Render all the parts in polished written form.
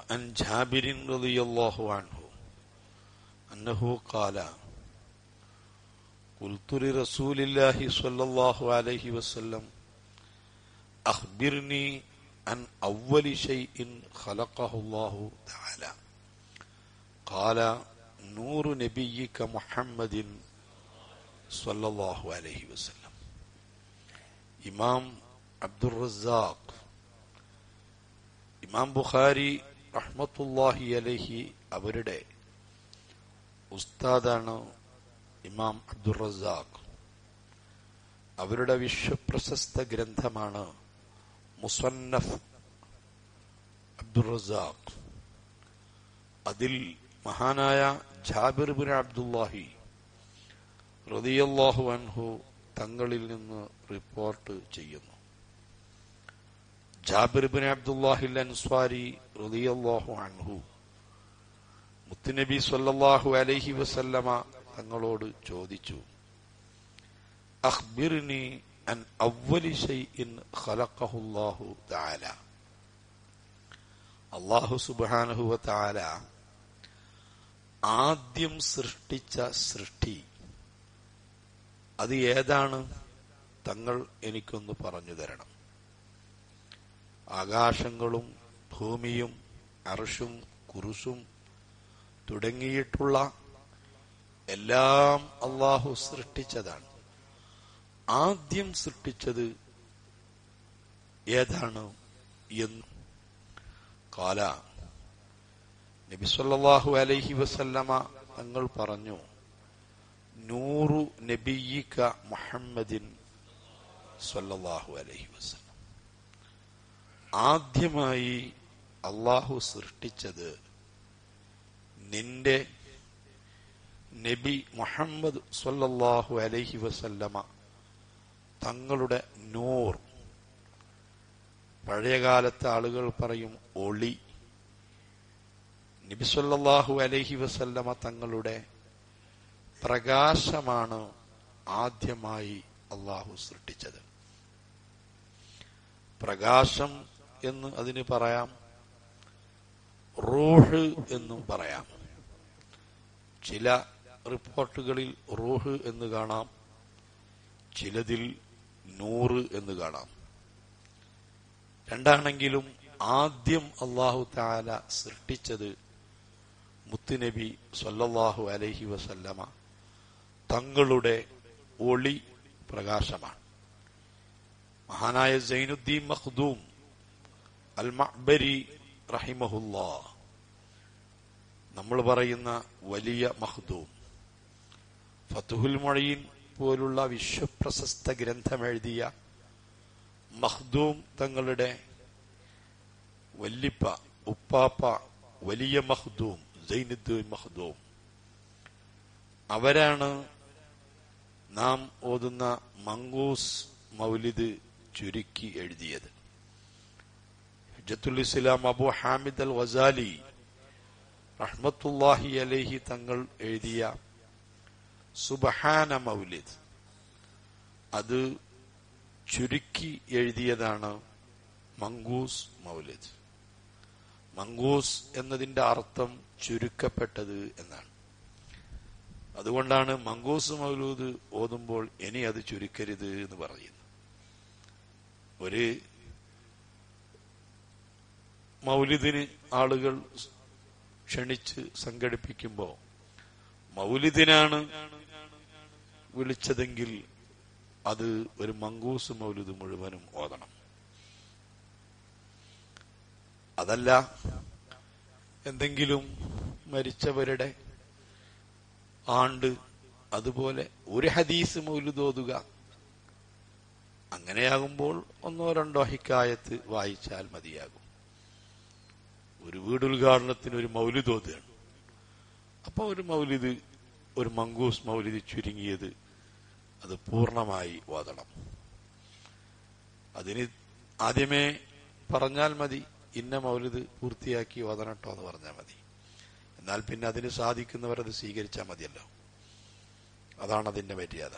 وعن جابر رضي الله عنه أنه قال قلت لرسول الله صلى الله عليه وسلم أخبرني عن أول شيء خلقه الله تعالى قال نور نبيك محمد صلى الله عليه وسلم. ഇമാം അബ്ദുർ റസാഖ്, ഇമാം ബുഖാരി റഹ്മത്തുള്ളാഹി അലൈഹി അവരുടെ ഉസ്താദാണ് ഇമാം അബ്ദുർ റസാഖ്. അവരുടെ വിശ്വപ്രശസ്ത ഗ്രന്ഥമാണ് മുസന്നഫ് അബ്ദുർ റസാഖ്. അതിൽ മഹാനായ ജാബിർ ബിൻ അബ്ദുല്ലാഹി റളിയല്ലാഹു അൻഹു തങ്ങളിൽ നിന്ന് റിപ്പോർട്ട് ചെയ്യുന്നു. ജാബിർ ബിൻ അബ്ദുല്ലാഹി അൻസ്വാരി റളിയല്ലാഹു അൻഹു മുത്തുനബി സ്വല്ലല്ലാഹു അലൈഹി വസല്ലമ തങ്ങളോട് ചോദിച്ചു, അഖ്ബിർനി അൻ അവ്വലി ശൈഇൻ ഖലഖഹുല്ലാഹു തആല. അല്ലാഹു സുബ്ഹാനഹു വ തആല ആദ്യം സൃഷ്ടിച്ച സൃഷ്ടി അത് ഏതാണ്? തങ്ങൾ എനിക്കൊന്ന് പറഞ്ഞു തരണം. ആകാശങ്ങളും ഭൂമിയും അർശും കുർസും തുടങ്ങിയിട്ടുള്ള എല്ലാം അല്ലാഹു സൃഷ്ടിച്ചതാണ്. ആദ്യം സൃഷ്ടിച്ചത് ഏതാണ് എന്ന് ഖാല, നബി സല്ലല്ലാഹു അലൈഹി വസല്ലമ തങ്ങൾ പറഞ്ഞു, നൂറു നബിയിക മുഹമ്മദിൻ സല്ലല്ലാഹു അലൈഹി വസല്ലം. ആദ്യമായി അല്ലാഹു സൃഷ്ടിച്ചത് നിന്റെ നബി മുഹമ്മദ് സല്ലല്ലാഹു അലൈഹി വസല്ലമ തങ്ങളുടെ നൂർ. പഴയകാലത്തെ ആളുകൾ പറയും ഒളി. നബി സല്ലല്ലാഹു അലൈഹി വസല്ലമ തങ്ങളുടെ പ്രകാശമാണ് ആദ്യമായി അല്ലാഹു സൃഷ്ടിച്ചത്. പ്രകാശം എന്ന് അതിന് പറയാം, റൂഹ് എന്നും പറയാം. ചില റിപ്പോർട്ടുകളിൽ റൂഹ് എന്ന് കാണാം, ചിലതിൽ നൂറ് എന്ന് കാണാം. രണ്ടാണെങ്കിലും ആദ്യം അല്ലാഹു തആല സൃഷ്ടിച്ചത് മുത്തുനബി സല്ലല്ലാഹു അലൈഹി വസല്ലമ തങ്ങളുടെ ഒളി പ്രകാശമാണ്. മഹാനായ സൈനുദ്ദീൻ മഖ്ദൂം അൽ മഅ്ബരി റഹിമഹുല്ലാഹ്, നമ്മൾ പറയുന്ന വലിയ മഖ്ദൂം, ഫത്ഹുൽ മുഈൻ പോലുള്ള വിശ്വപ്രശസ്ത ഗ്രന്ഥമെഴുതിയ മഖ്ദൂം തങ്ങളുടെ വല്ലിപ്പ ഉപ്പാപ്പ വലിയ മഖ്ദൂം സൈനുദ്ദീൻ മഖ്ദൂം, അവരാണ് നാം ഓതുന്ന മങ്കൂസ് മൗലിദ് ചുരുക്കി എഴുതിയത്. ഹുജ്ജത്തുൽ ഇസ്ലാം അബൂ ഹാമിദ് അൽ ഗസാലി റഹ്മത്തുള്ളാഹി അലൈഹി തങ്ങൾ എഴുതിയ സുബ്ഹാന മൗലിദ്, അത് ചുരുക്കി എഴുതിയതാണ് മങ്കൂസ് മൗലിദ്. മങ്കൂസ് എന്നതിന്റെ അർത്ഥം ചുരുക്കപ്പെട്ടത് എന്നാണ്. അതുകൊണ്ടാണ് മങ്കൂസ് മൗലൂദ് ഓതുമ്പോൾ ഇനി അത് ചുരുക്കരുത് എന്ന് പറയുന്നത്. ഒരു മൗലിദിന് ആളുകൾ ക്ഷണിച്ച് സംഘടിപ്പിക്കുമ്പോൾ മൗലിദിനാണ് വിളിച്ചതെങ്കിൽ അത് ഒരു മങ്കൂസ് മൗലിദ് മുഴുവനും ഓതണം. അതല്ല എന്തെങ്കിലും മരിച്ചവരുടെ ആണ്ട്, അതുപോലെ ഒരു ഹദീസ് മൗലിദ് ഓതുക, അങ്ങനെയാകുമ്പോൾ ഒന്നോ രണ്ടോ ഹിക്കായത്ത് വായിച്ചാൽ മതിയാകും. ഒരു വീടുദ്ഘാടനത്തിന് ഒരു മൗലിദ് ഓതുകയാണ്, അപ്പൊ ഒരു മൗലിദ്, ഒരു മങ്കൂസ് മൗലിദ് ചുരുങ്ങിയത് അത് പൂർണ്ണമായി ഓതണം. അതിന് ആദ്യമേ പറഞ്ഞാൽ മതി, ഇന്ന മൗലിദ് പൂർത്തിയാക്കി ഓതണട്ടോ എന്ന് പറഞ്ഞാൽ മതി. എന്നാൽ പിന്നെ അതിന് സാധിക്കുന്നവർ അത് സ്വീകരിച്ചാൽ മതിയല്ലോ. അതാണ് അതിന്റെ മര്യാദ.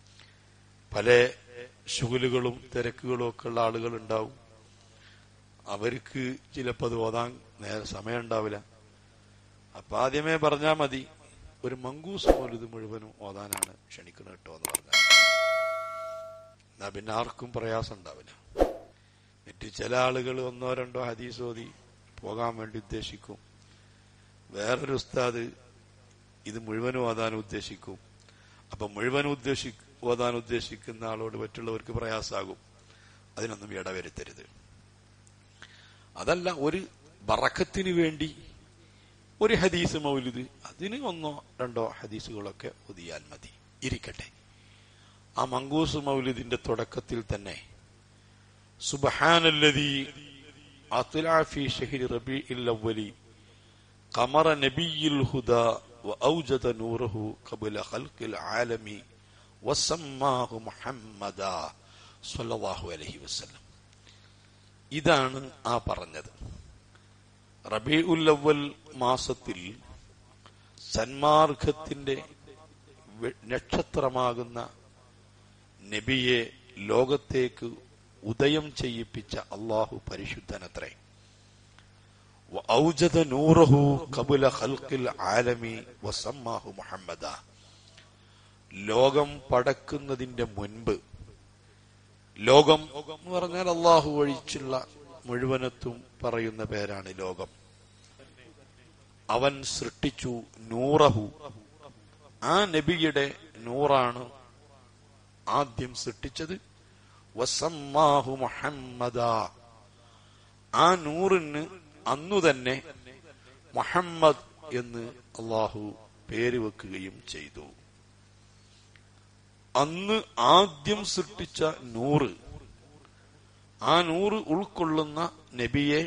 പല ശുഗലുകളും തിരക്കുകളും ഒക്കെ ഉള്ള ആളുകൾ ഉണ്ടാവും. അവർക്ക് ചിലപ്പോൾ അത് ഓതാൻ നേരെ സമയം ഉണ്ടാവില്ല. അപ്പൊ ആദ്യമേ പറഞ്ഞാൽ മതി, ഒരു മങ്കൂസ് മൗലിദ് മുഴുവനും ഓതാനാണ് ക്ഷണിക്കുന്നത് കേട്ടോ എന്ന് പറഞ്ഞാൽ, എന്നാ പിന്നെ ആർക്കും പ്രയാസം ഉണ്ടാവില്ല. മറ്റ് ചില ആളുകൾ 1-2 ഹദീസ് ഓതി പോകാൻ വേണ്ടി ഉദ്ദേശിക്കും. വേറൊരു ഉസ്താദ് ഇത് മുഴുവനും ഓതാൻ ഉദ്ദേശിക്കും. അപ്പൊ മുഴുവൻ ഓതാൻ ഉദ്ദേശിക്കുന്ന ആളോട് മറ്റുള്ളവർക്ക് പ്രയാസാകും. അതിനൊന്നും ഇടവരുത്തരുത്. അതല്ല, ഒരു ബറക്കത്തിന് വേണ്ടി ഒരു ഹദീസ് മൗലിദ്, അതിന് 1-2 ഹദീസുകളൊക്കെ ഓതിയാൽ മതി, ഇരിക്കട്ടെ. ആ മങ്കൂസ് മൗലിദിന്റെ തുടക്കത്തിൽ തന്നെ സുബ്ഹാനല്ലദീ അത്ലഅ ഫീ ശഹ്രി റബീഇൽ അവ്വലി ഖമറ നബിയ്യിൽ ഹുദാ വഔജദ നൂറഹു ഖബ്ല ഖൽഖിൽ ആലമി വസമ്മാഹു മുഹമ്മദാ സ്വല്ലല്ലാഹു അലൈഹി വസല്ലം. ഇതാണ് ആ പറഞ്ഞത്. റബീഉൽ അവ്വൽ മാസത്തിൽ സന്മാർഗത്തിന്റെ നക്ഷത്രമാകുന്ന നബിയെ ലോകത്തേക്ക് ഉദയം ചെയ്യിപ്പിച്ച അള്ളാഹു പരിശുദ്ധനത്രേ. ഔജദ നൂറഹു ഖബ്ല ഖൽഖിൽ ആലമി വസമ്മാഹു മുഹമ്മദാ. ലോകം പടക്കുന്നതിന്റെ മുൻപ്, ലോകം എന്ന് പറഞ്ഞാൽ അള്ളാഹു ഒഴിച്ചുള്ള മുഴുവനത്തും പറയുന്ന പേരാണ് ലോകം. അവൻ സൃഷ്ടിച്ചു നൂറഹു, ആ നബിയുടെ നൂറാണ് ആദ്യം സൃഷ്ടിച്ചത്. വസമ്മാഹു മുഹമ്മദാ, ആ നൂറിന് അന്നു തന്നെ മുഹമ്മദ് എന്ന് അള്ളാഹു പേര് വെക്കുകയും ചെയ്തു. അന്ന് ആദ്യം സൃഷ്ടിച്ച നൂറ്, ആ നൂറ് ഉൾക്കൊള്ളുന്ന നബിയെ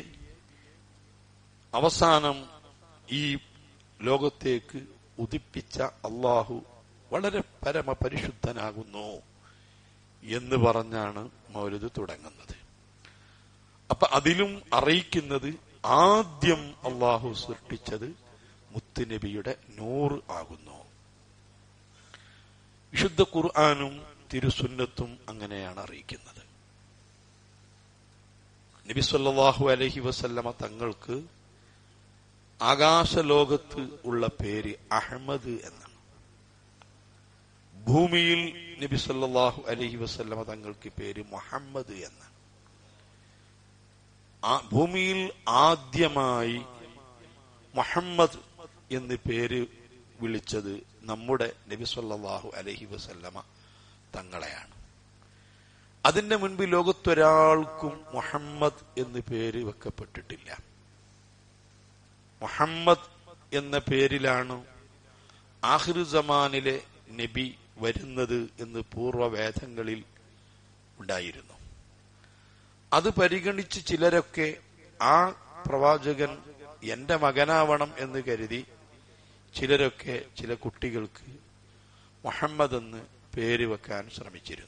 അവസാനം ഈ ലോകത്തേക്ക് ഉദിപ്പിച്ച അള്ളാഹു വളരെ പരമപരിശുദ്ധനാകുന്നു എന്ന് പറഞ്ഞാണ് മൗലിദ് തുടങ്ങുന്നത്. അപ്പൊ അതിലും അറിയിക്കുന്നത് ആദ്യം അള്ളാഹു സൃഷ്ടിച്ചത് മുത്തുനബിയുടെ നൂറ് ആകുന്നു. വിശുദ്ധ ഖുർആനും തിരുസുന്നത്തും അങ്ങനെയാണ് അറിയിക്കുന്നത്. നബി സല്ലല്ലാഹു അലൈഹി വസല്ലമ തങ്ങൾക്ക് ആകാശലോകത്ത് ഉള്ള പേര് അഹ്മദ് എന്നാണ്. ഭൂമിയിൽ നബി സല്ലല്ലാഹു അലൈഹി വസല്ലമ തങ്ങൾക്ക് പേര് മുഹമ്മദ് എന്നാണ്. ഭൂമിയിൽ ആദ്യമായി മുഹമ്മദ് എന്ന് പേര് വിളിച്ചത് നമ്മുടെ നബി സല്ലല്ലാഹു അലൈഹി വസല്ലമ തങ്ങളെയാണ്. അതിന്റെ മുൻപ് ലോകത്തൊരാൾക്കും മുഹമ്മദ് എന്ന് പേര് വെക്കപ്പെട്ടിട്ടില്ല. മുഹമ്മദ് എന്ന പേരിലാണ് ആഖിർ സമാനിലെ നബി വരുന്നത് എന്ന് പൂർവ്വവേദങ്ങളിൽ ഉണ്ടായിരുന്നു. അത് പരിഗണിച്ച് ചിലരൊക്കെ ആ പ്രവാചകൻ എന്റെ മകനാവണം എന്ന് കരുതി ചിലരൊക്കെ ചില കുട്ടികൾക്ക് മുഹമ്മദ് എന്ന് പേര് വെക്കാൻ ശ്രമിച്ചിരുന്നു.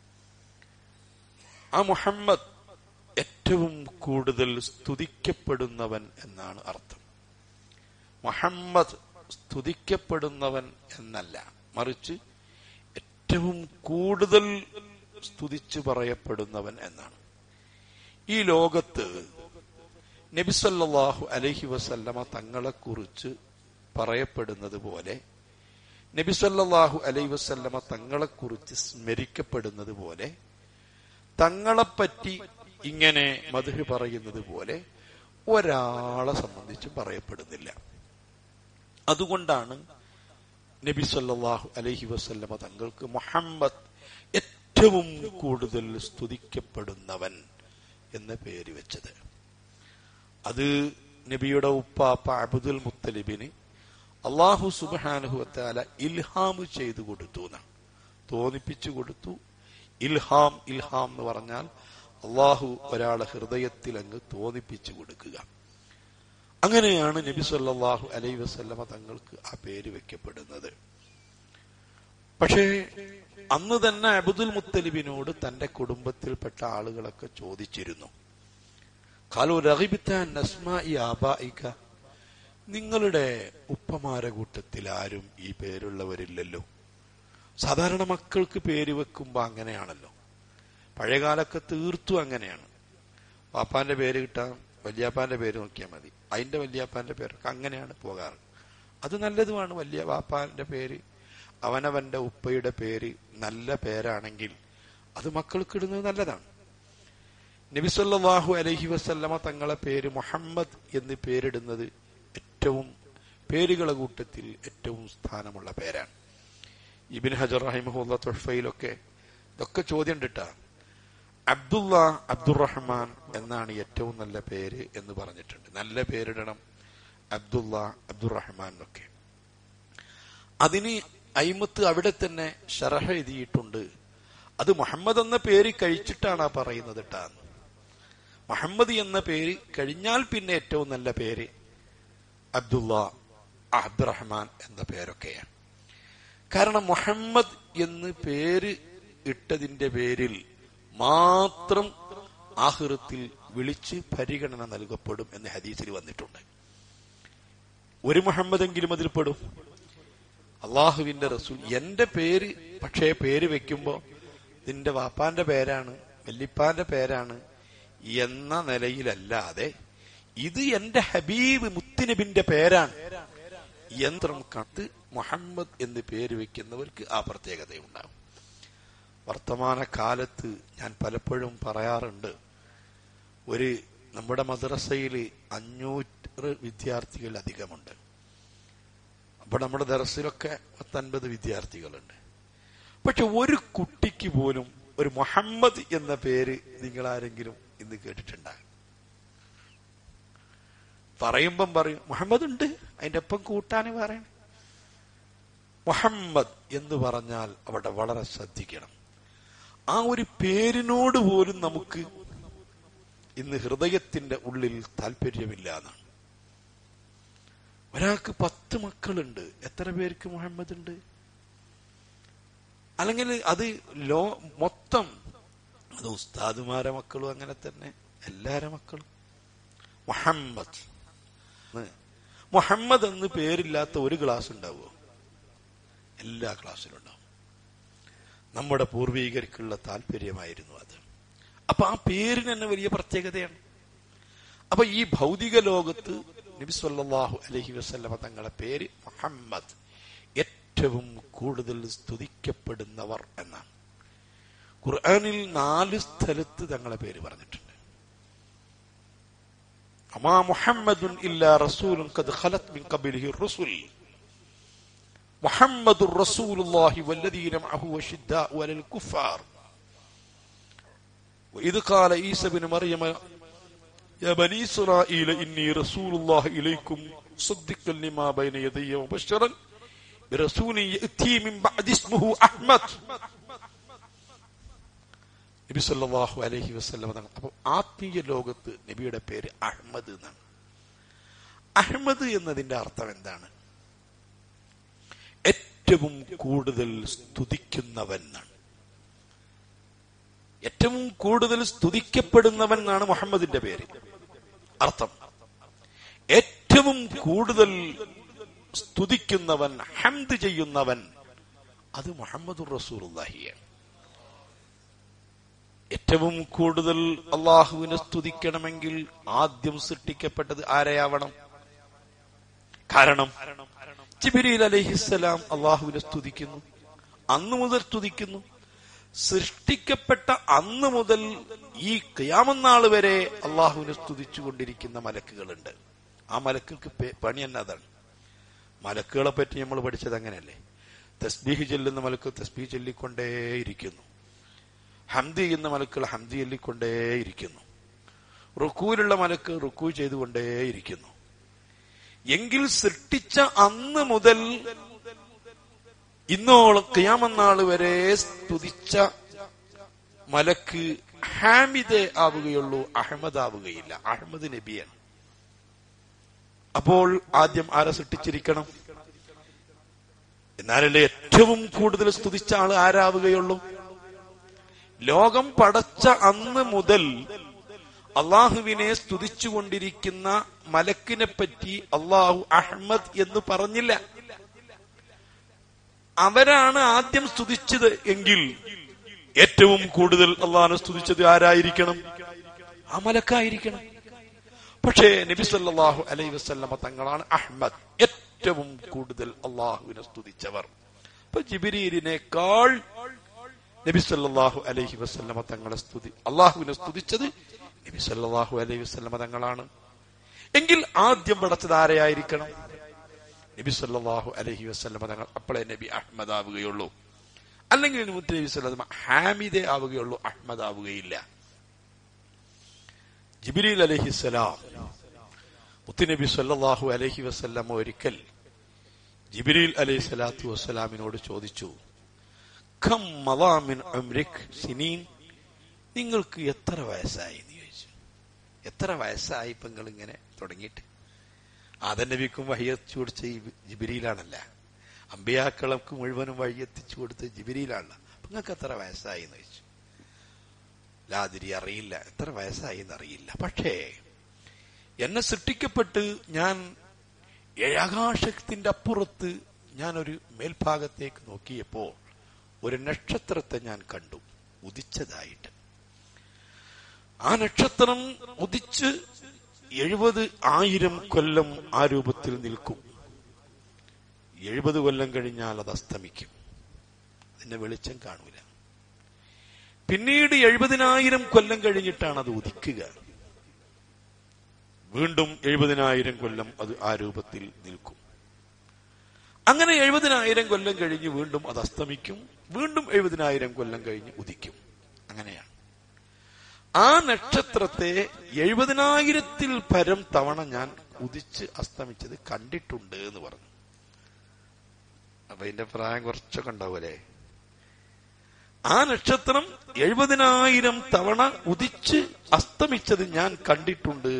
ആ മുഹമ്മദ് ഏറ്റവും കൂടുതൽ സ്തുതിക്കപ്പെടുന്നവൻ എന്നാണ് അർത്ഥം. മുഹമ്മദ് സ്തുതിക്കപ്പെടുന്നവൻ എന്നല്ല, മറിച്ച് ഏറ്റവും കൂടുതൽ സ്തുതിച്ചു പറയപ്പെടുന്നവൻ എന്നാണ്. ഈ ലോകത്ത് നബി സല്ലല്ലാഹു അലൈഹി വസല്ലമ തങ്ങളെക്കുറിച്ച് പറയപ്പെടുന്നത് പോലെ, നബി സല്ലല്ലാഹു അലൈഹി വസല്ലമ തങ്ങളെക്കുറിച്ച് സ്മരിക്കപ്പെടുന്നത് പോലെ, തങ്ങളെപ്പറ്റി ഇങ്ങനെ മദ്ഹ് പറയുന്നത് പോലെ ഒരാളെ സംബന്ധിച്ച് പറയപ്പെടുന്നില്ല. അതുകൊണ്ടാണ് നബി സല്ലല്ലാഹു അലൈഹി വസല്ലമ തങ്ങൾക്ക് മുഹമ്മദ് ഏറ്റവും കൂടുതൽ സ്തുതിക്കപ്പെടുന്നവൻ എന്ന പേര് വെച്ചത്. അത് നബിയുടെ ഉപ്പാപ്പ അബ്ദുൽ മുത്തലിബിന് അല്ലാഹു സുബ്ഹാനഹു വതആല ഇൽഹാം ചെയ്തു കൊടുത്തു എന്നാണ്, തോന്നിപ്പിച്ചു കൊടുത്തു. ഇൽഹാം എന്ന് പറഞ്ഞാൽ അള്ളാഹു ഒരാളെ ഹൃദയത്തിൽ അങ്ങ് തോന്നിപ്പിച്ചു കൊടുക്കുക. അങ്ങനെയാണ് നബി സല്ലല്ലാഹു അലൈഹി വസല്ലമ തങ്ങൾക്ക് ആ പേര് വെക്കപ്പെടുന്നത്. പക്ഷേ അന്ന് തന്നെ അബ്ദുൽ മുത്തലിബിനോട് തന്റെ കുടുംബത്തിൽപ്പെട്ട ആളുകളൊക്കെ ചോദിച്ചിരുന്നു, ഖാലു റഗിബ്ത അൻ അസ്മാഇ ആബാഇക, നിങ്ങളുടെ ഉപ്പമാരെ കൂട്ടത്തിൽ ആരും ഈ പേരുള്ളവരില്ലല്ലോ. സാധാരണ മക്കൾക്ക് പേര് വെക്കുമ്പോ അങ്ങനെയാണല്ലോ, പഴയകാലൊക്കെ തീർത്തും അങ്ങനെയാണ്. വാപ്പാന്റെ പേര് കിട്ടാൻ വല്യാപ്പാന്റെ പേര് നോക്കിയാൽ മതി. അതിന്റെ വല്യാപ്പാന്റെ പേരൊക്കെ അങ്ങനെയാണ് പോകാറ്. അത് നല്ലതുമാണ്. വലിയ വാപ്പാന്റെ പേര്, അവനവന്റെ ഉപ്പയുടെ പേര് നല്ല പേരാണെങ്കിൽ അത് മക്കൾക്ക് ഇടുന്നത് നല്ലതാണ്. നബി സല്ലല്ലാഹു അലൈഹി വസല്ലമ തങ്ങളെ പേര് മുഹമ്മദ് എന്ന് പേരിടുന്നത് ഏറ്റവും പേരുകളെ കൂട്ടത്തിൽ ഏറ്റവും സ്ഥാനമുള്ള പേരാണ്. ഇബ്നു ഹജർ റഹിമഹുല്ലാഹ് തുഹ്ഫയിലൊക്കെ ഇതൊക്കെ ചോദ്യം ഇട്ടാ അബ്ദുള്ള, അബ്ദുറഹ്മാൻ എന്നാണ് ഏറ്റവും നല്ല പേര് എന്ന് പറഞ്ഞിട്ടുണ്ട്. നല്ല പേരിടണം അബ്ദുള്ള, അബ്ദുറഹ്മാൻ എന്നൊക്കെ. അതിന് അയിമത്ത് അവിടെ തന്നെ ശറഹ് എഴുതിയിട്ടുണ്ട്. അത് മുഹമ്മദ് എന്ന പേര് കഴിച്ചിട്ടാണ് പറയുന്നത് ട്ടാ. മുഹമ്മദ് എന്ന പേര് കഴിഞ്ഞാൽ പിന്നെ ഏറ്റവും നല്ല പേര് അബ്ദുള്ള, അബ്ദുറഹ്മാൻ എന്ന പേരൊക്കെയാണ്. കാരണം മുഹമ്മദ് എന്ന് പേര് ഇട്ടതിന്റെ പേരിൽ മാത്രം ആഖിറത്തിൽ വിളിച്ച് പരിഗണന നൽകപ്പെടും എന്ന് ഹദീസിൽ വന്നിട്ടുണ്ട്. ഒരു മുഹമ്മദെങ്കിലും അതിൽ പെടും. അള്ളാഹുവിന്റെ റസൂൽ എന്റെ പേര്, പക്ഷേ പേര് വെക്കുമ്പോ ഇതിന്റെ വാപ്പാന്റെ പേരാണ്, വല്ലിപ്പാന്റെ പേരാണ് എന്ന നിലയിലല്ലാതെ ഇത് എന്റെ ഹബീബ് മുത്തുനബിന്റെ പേരാണ് യന്ത്രം കത്ത് മുഹമ്മദ് എന്ന് പേര് വെക്കുന്നവർക്ക് ആ പ്രത്യേകതയുണ്ടാകും. വർത്തമാന കാലത്ത് ഞാൻ പലപ്പോഴും പറയാറുണ്ട്, നമ്മുടെ മദ്രസയിൽ 500 വിദ്യാർത്ഥികൾ അധികമുണ്ട്. അപ്പോൾ നമ്മുടെ ദർസിലൊക്കെ 50 വിദ്യാർത്ഥികളുണ്ട്. പക്ഷെ ഒരു കുട്ടിക്ക് പോലും ഒരു മുഹമ്മദ് എന്ന പേര് നിങ്ങൾ ആരെങ്കിലും ഇന്ന് കേട്ടിട്ടുണ്ടാകും? പറയുമ്പം പറയും മുഹമ്മദ് ഉണ്ട്, അതിന്റെ ഒപ്പം കൂട്ടാന് പറയണം. മുഹമ്മദ് എന്ന് പറഞ്ഞാൽ അവിടെ വളരെ ശ്രദ്ധിക്കണം. ആ ഒരു പേരിനോട് പോലും നമുക്ക് ഇന്ന് ഹൃദയത്തിന്റെ ഉള്ളിൽ താല്പര്യമില്ല എന്നാണ്. ഒരാൾക്ക് 10 മക്കളുണ്ട്, എത്ര പേർക്ക് മുഹമ്മദ് ഉണ്ട്? അല്ലെങ്കിൽ അത് മൊത്തം അത് ഉസ്താദുമാരെ മക്കളും അങ്ങനെ തന്നെ, എല്ലാരെ മക്കളും മുഹമ്മദ്. മുഹമ്മദ് എന്ന് പേരില്ലാത്ത ഒരു ക്ലാസ് ഉണ്ടാവുമോ? എല്ലാ ക്ലാസ്സിലും ഉണ്ടാവും. നമ്മുടെ പൂർവീകർക്കുള്ള താല്പര്യമായിരുന്നു അത്. അപ്പൊ ആ പേരിന് തന്നെ വലിയ പ്രത്യേകതയാണ്. അപ്പൊ ഈ ഭൗതിക ലോകത്ത് നബി സല്ലല്ലാഹു അലൈഹി വസല്ലമ തങ്ങളെ പേര് മുഹമ്മദ്, ഏറ്റവും കൂടുതൽ സ്തുതിക്കപ്പെടുന്നവർ എന്നാണ്. ഖുർആനിൽ 4 സ്ഥലത്ത് തങ്ങളെ പേര് പറഞ്ഞിട്ടുണ്ട്. അമാ മുഹമ്മദുൻ ഇല്ലാ റസൂലുൻ ഖദ് ഖലത് മിൻ ഖബ്ലിഹി റുസുൽ മുഹമ്മദുർ റസൂലുള്ളാഹി വല്ലദീന മഅഹു വശിദ്ദാഉ അലൽ കുഫാർ വഇദ് ഖാല ഈസ ഇബ്നു മർയം യാ ബനീ ഇസ്രായീല ഇന്നി റസൂലുള്ളാഹി ഇലൈക്കും മുസദ്ദിഖൻ ലിമാ ബൈന യദയ്യ വബശറൻ ബിറസൂലിൻ യഅതി മിൻ ബഅദി ഇസ്മുഹു അഹ്മദ്. നബി സല്ലല്ലാഹു അലൈഹി വസല്ലം തങ്ങൾ. അപ്പോൾ ആത്മീയ ലോകത്ത് നബിയുടെ പേര് അഹ്മദ് എന്നാണ്. അഹ്മദ് എന്നതിന്റെ അർത്ഥം എന്താണ്? ഏറ്റവും കൂടുതൽ സ്തുതിക്കുന്നവൻ എന്നാണ്. ഏറ്റവും കൂടുതൽ സ്തുതിക്കപ്പെടുന്നവൻ എന്നാണ് മുഹമ്മദിന്റെ പേര് അർത്ഥം. ഏറ്റവും കൂടുതൽ സ്തുതിക്കുന്നവൻ, ഹംദ് ചെയ്യുന്നവൻ, അത് മുഹമ്മദുർ റസൂലുള്ളാഹിയാണ്. ഏറ്റവും കൂടുതൽ അള്ളാഹുവിനെ സ്തുതിക്കണമെങ്കിൽ ആദ്യം സൃഷ്ടിക്കപ്പെട്ടത് ആരെയാവണം? കാരണം ജിബ്രീൽ അലൈഹിസ്സലാം അള്ളാഹുവിനെ സ്തുതിക്കുന്നു, അന്നു മുതൽ സ്തുതിക്കുന്നു. സൃഷ്ടിക്കപ്പെട്ട അന്ന് മുതൽ ഈ ഖിയാമത്ത് നാൾ വരെ അള്ളാഹുവിനെ സ്തുതിച്ചുകൊണ്ടിരിക്കുന്ന മലക്കുകളുണ്ട്. ആ മലക്കുകൾക്ക് പണി തന്നെ അതാണ്. മലക്കുകളെ പറ്റി നമ്മൾ പഠിച്ചത് അങ്ങനെയല്ലേ? തസ്ബീഹ് ചൊല്ലുന്ന മലക്ക് തസ്ബീഹ് ചൊല്ലിക്കൊണ്ടേയിരിക്കുന്നു, ഹംദ് ചെയ്യുന്ന മലക്കുകൾ ഹംദ് ചൊല്ലിക്കൊണ്ടേയിരിക്കുന്നു, റുക്കൂലുള്ള മലക്ക് റുക്കൂ ചെയ്തുകൊണ്ടേയിരിക്കുന്നു. എങ്കിൽ സൃഷ്ടിച്ച അന്ന് മുതൽ ഇന്നോളം ഖിയാമത്ത് നാൾ വരെ സ്തുതിച്ച മലക്ക് ഹാമിദ് ആവുകയുള്ളൂ, അഹമ്മദ് ആവുകയില്ല. അഹമ്മദ് നബിയാണ്. അപ്പോൾ ആദ്യം ആരെ സൃഷ്ടിച്ചിരിക്കണം? എന്നാലല്ലേ ഏറ്റവും കൂടുതൽ സ്തുതിച്ച ആള് ആരാവുകയുള്ളൂ? ലോകം പടച്ച അന്ന് മുതൽ അള്ളാഹുവിനെ സ്തുതിച്ചുകൊണ്ടിരിക്കുന്ന മലക്കിനെ പറ്റി അള്ളാഹു അഹ്മദ് എന്ന് പറഞ്ഞില്ല. അവരാണ് ആദ്യം സ്തുതിച്ചത് എങ്കിൽ ഏറ്റവും കൂടുതൽ അള്ളാഹിനെ സ്തുതിച്ചത് ആരായിരിക്കണം? ആ മലക്കായിരിക്കണം. പക്ഷേ നബി സല്ലല്ലാഹു അലൈഹി വസല്ലമ തങ്ങളാണ് അഹ്മദ്, ഏറ്റവും കൂടുതൽ അള്ളാഹുവിനെ സ്തുതിച്ചവർ. അപ്പൊ ജിബ്രീലിനേക്കാൾ നബി സല്ലല്ലാഹു അലൈഹി വസല്ലമ തങ്ങളെ അള്ളാഹുവിനെ സ്തുതിച്ചത് നബി സല്ലല്ലാഹു അലൈഹി വസല്ലമ തങ്ങളാണ്. എങ്കിൽ ആദ്യം പടച്ചത് ആരെയായിരിക്കണം? നബി സല്ലല്ലാഹു അലൈഹി വസല്ലമ തങ്ങൾ. അപ്പോഴേ നബി അഹ്മദ് ആവുകയുള്ളൂ. അല്ലെങ്കിൽ നബി സല്ലല്ലാഹു അലൈഹി വസല്ലമ ഹാമിദെ ആവുകയുള്ളൂ, അഹ്മദ് ആവുകയില്ല. ജിബ്രീൽ അലൈഹിസ്സലാം മുത്തുനബി സല്ലല്ലാഹു അലൈഹി വസല്ലമ ഒരിക്കൽ ജിബ്രീൽ അലൈഹിസ്സലാത്തു വസ്സലാമിനോട് ചോദിച്ചു, കം മദാ മിൻ ഉംരിക് സിനീൻ, നിങ്ങൾക്ക് എത്ര വയസ്സായി എന്ന് ചോദിച്ചു. എത്ര വയസ്സായി ഇപ്പൊ നിങ്ങൾ ഇങ്ങനെ തുടങ്ങിയിട്ട്? ആദം നബിക്കും വഹിയെത്തിച്ചു കൊടുത്ത ജിബ്രീലാണല്ല, അമ്പിയാക്കൾക്ക് മുഴുവനും വഴിയെത്തിച്ചു കൊടുത്ത് ജിബ്രീലാണല്ലോ. അപ്പൊ നിങ്ങൾക്ക് എത്ര വയസ്സായി എന്ന് ചോദിച്ചു. ലാതിരി, അറിയില്ല, എത്ര വയസ്സായി എന്നറിയില്ല. പക്ഷേ എന്നെ സൃഷ്ടിക്കപ്പെട്ട് ഞാൻ ആകാശത്തിന്റെ അപ്പുറത്ത് ഞാനൊരു മേൽഭാഗത്തേക്ക് നോക്കിയപ്പോൾ ഒരു നക്ഷത്രത്തെ ഞാൻ കണ്ടു ഉദിച്ചതായിട്ട്. ആ നക്ഷത്രം ഉദിച്ച് 70,000 കൊല്ലം ആ രൂപത്തിൽ നിൽക്കും. 70 കൊല്ലം കഴിഞ്ഞാൽ അത് അസ്തമിക്കും, അതിന്റെ വെളിച്ചം കാണൂല. പിന്നീട് 70,000 കൊല്ലം കഴിഞ്ഞിട്ടാണ് അത് ഉദിക്കുക. വീണ്ടും 70,000 കൊല്ലം അത് ആ രൂപത്തിൽ നിൽക്കും. അങ്ങനെ 70,000 കൊല്ലം കഴിഞ്ഞ് വീണ്ടും അത് അസ്തമിക്കും, വീണ്ടും 70,000 കൊല്ലം കഴിഞ്ഞ് ഉദിക്കും. അങ്ങനെയാണ്. ആ നക്ഷത്രത്തെ 70,000-ൽ പരം തവണ ഞാൻ ഉദിച്ച് അസ്തമിച്ചത് കണ്ടിട്ടുണ്ട് എന്ന് പറഞ്ഞു. അപ്പൊ ഇതിന്റെ പ്രായം കുറച്ചൊക്കെ ഉണ്ടാവൂലേ? ആ നക്ഷത്രം 70,000 തവണ ഉദിച്ച് അസ്തമിച്ചത് ഞാൻ കണ്ടിട്ടുണ്ട്.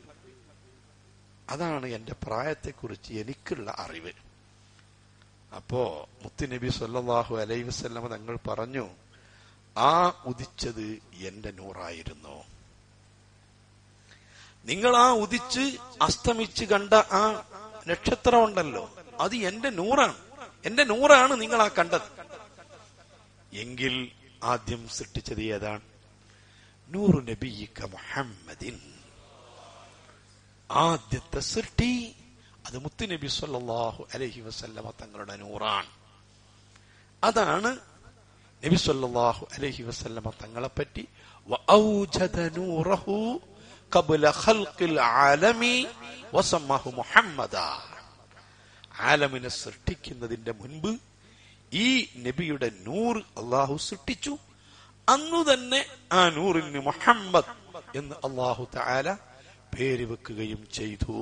അതാണ് എന്റെ പ്രായത്തെക്കുറിച്ച് എനിക്കുള്ള അറിവ്. അപ്പോ മുത്തുനബി സല്ലല്ലാഹു അലൈഹി വസല്ലമ തങ്ങൾ പറഞ്ഞു, ആ ഉദിച്ചത് എന്റെ നൂറായിരുന്നു. നിങ്ങൾ ആ ഉദിച്ച് അസ്തമിച്ച് കണ്ട ആ നക്ഷത്രം ഉണ്ടല്ലോ, അത് എന്റെ നൂറാണ്. എന്റെ നൂറാണ് നിങ്ങൾ ആ കണ്ടത്. എങ്കിൽ ആദ്യം സൃഷ്ടിച്ചത് ഏതാണ്? നൂറു നബിയിക മുഹമ്മദിൻ. ആദ്യത്തെ സൃഷ്ടി അത് മുത്തുനബി സല്ലല്ലാഹു അലൈഹി വസല്ലമ തങ്ങളുടെ നൂറാണ്. അതാണ് നബി സല്ലല്ലാഹു അലൈഹി വസല്ലമ തങ്ങളെ പറ്റി വഔജദ നൂറഹു ഖബ്ല ഖൽഖിൽ ആലമി വസമ്മഹു മുഹമ്മദാ. ആലമിനെ സൃഷ്ടിക്കുന്നതിന്റെ മുൻപ് ഈ നബിയുടെ നൂർ അള്ളാഹു സൃഷ്ടിച്ചു. അന്നു തന്നെ ആ നൂറിന് മുഹമ്മദ് എന്ന് അള്ളാഹു തആല പേര് വെക്കുകയും ചെയ്തു.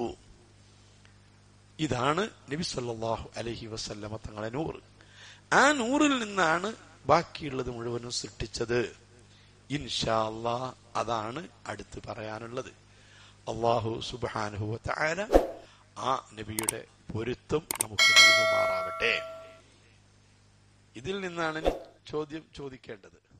ഇതാണ് നബി സല്ലല്ലാഹു അലൈഹി വസല്ലമ തങ്ങളെ നൂർ. ആ നൂറിൽ നിന്നാണ് ബാക്കിയുള്ളത് മുഴുവനും സൃഷ്ടിച്ചത്. ഇൻഷാ അല്ലാഹ് അതാണ് അടുത്ത് പറയാനുള്ളത്. അല്ലാഹു സുബ്ഹാനഹു വ തആല ആ നബിയുടെ പൊരുത്തം നമുക്ക് നൽകുമാറാവട്ടെ. ഇതിൽ നിന്നാണ് ഇനി ചോദ്യം ചോദിക്കേണ്ടത്.